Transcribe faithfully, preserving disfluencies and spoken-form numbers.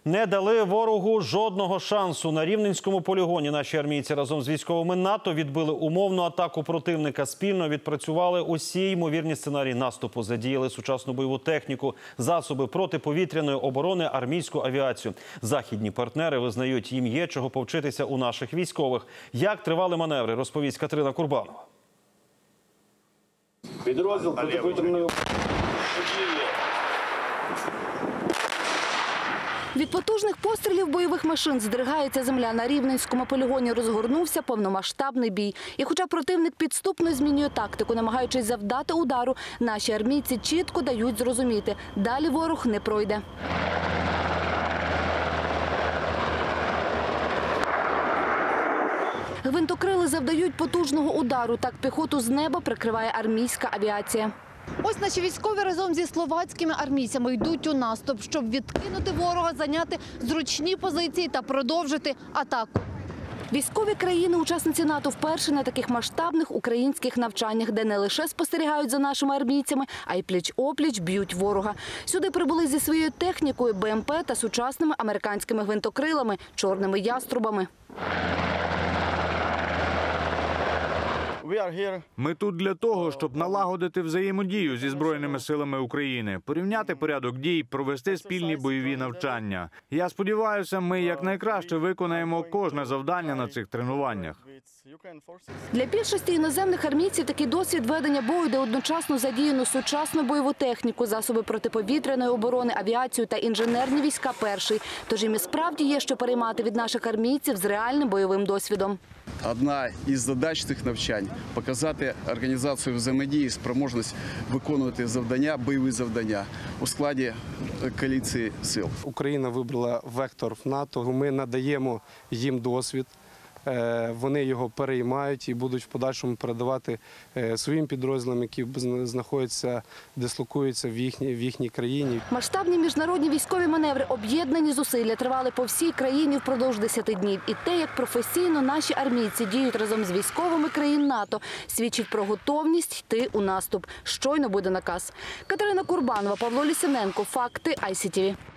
Не дали ворогу жодного шансу. На Рівненському полігоні наші армійці разом з військовими НАТО відбили умовну атаку противника. Спільно відпрацювали усі ймовірні сценарії наступу. Задіяли сучасну бойову техніку, засоби протиповітряної оборони, армійську авіацію. Західні партнери визнають, їм є чого повчитися у наших військових. Як тривали маневри, розповість Катерина Курбанова. Підрозділ протиповітряної Від потужних пострілів бойових машин здригається земля. На Рівненському полігоні розгорнувся повномасштабний бій. І хоча противник підступно змінює тактику, намагаючись завдати удару, наші армійці чітко дають зрозуміти – далі ворог не пройде. Гвинтокрили завдають потужного удару. Так піхоту з неба прикриває армійська авіація. Ось наші військові разом зі словацькими армійцями йдуть у наступ, щоб відкинути ворога, зайняти зручні позиції та продовжити атаку. Військові країни-учасниці НАТО вперше на таких масштабних українських навчаннях, де не лише спостерігають за нашими армійцями, а й пліч-опліч б'ють ворога. Сюди прибули зі своєю технікою, БМП та сучасними американськими гвинтокрилами, чорними яструбами. Ми тут для того, щоб налагодити взаємодію зі Збройними силами України, порівняти порядок дій, провести спільні бойові навчання. Я сподіваюся, ми якнайкраще виконаємо кожне завдання на цих тренуваннях. Для більшості іноземних армійців такий досвід ведення бою, де одночасно задіяно сучасну бойову техніку, засоби протиповітряної оборони, авіацію та інженерні війська перший. Тож їм і справді є що переймати від наших армійців з реальним бойовим досвідом. Одна із задач цих навчань – показати організацію взаємодії, спроможність виконувати завдання, бойові завдання у складі коаліції сил. Україна вибрала вектор в НАТО, ми надаємо їм досвід, вони його переймають і будуть в подальшому передавати своїм підрозділам, які знаходяться, дислокуються в їхній, в їхній країні. Масштабні міжнародні військові маневри, об'єднані зусилля тривали по всій країні впродовж десяти днів. І те, як професійно наші армійці діють разом з військовими країн НАТО, свідчить про готовність йти у наступ. Щойно буде наказ. Катерина Курбанова, Павло Лісиненко. Факти ай сі ті ві.